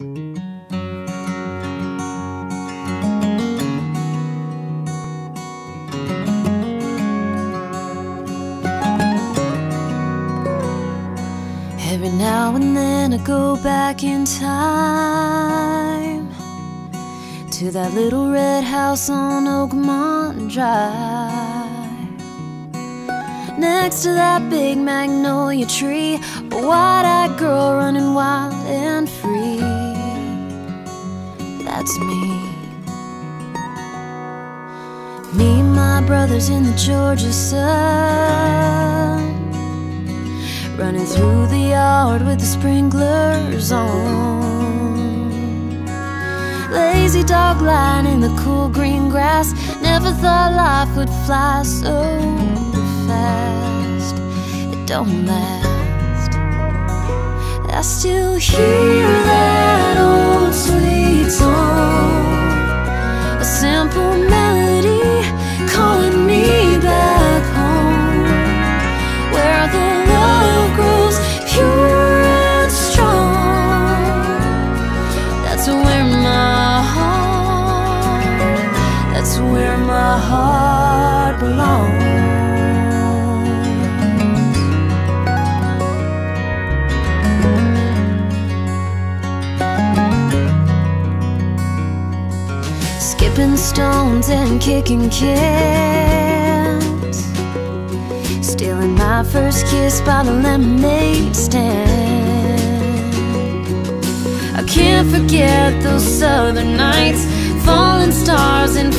Every now and then I go back in time to that little red house on Oakmont Drive, next to that big magnolia tree, a wide-eyed girl running wild and free. That's me. Me and my brothers in the Georgia sun, running through the yard with the sprinklers on. Lazy dog lying in the cool green grass. Never thought life would fly so fast. It don't last. I still hear that old sweet song, a simple melody calling me back home, where the love grows pure and strong. That's where my heart belongs. Skipping stones and kicking cans, stealing my first kiss by the lemonade stand. I can't forget those southern nights, falling stars and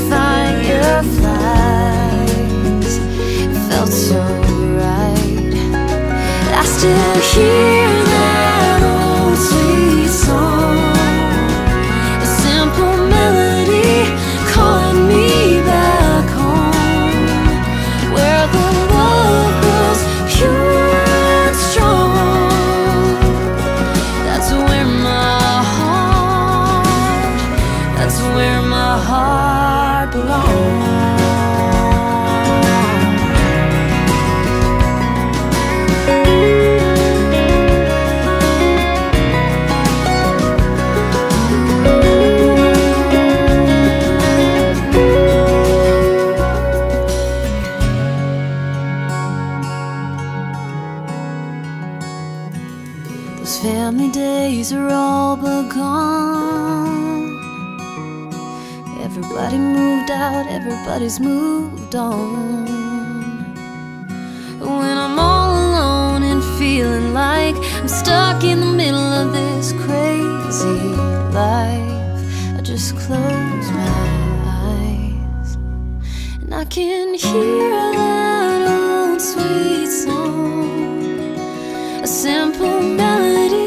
fireflies. It felt so right. I still hear that old sweet song, a simple melody calling me back home, where the love grows pure and strong. That's where my heart belongs. Those family days are all but gone. Everybody moved out, everybody's moved on. When I'm all alone and feeling like I'm stuck in the middle of this crazy life, I just close my eyes and I can hear that old sweet song, a simple melody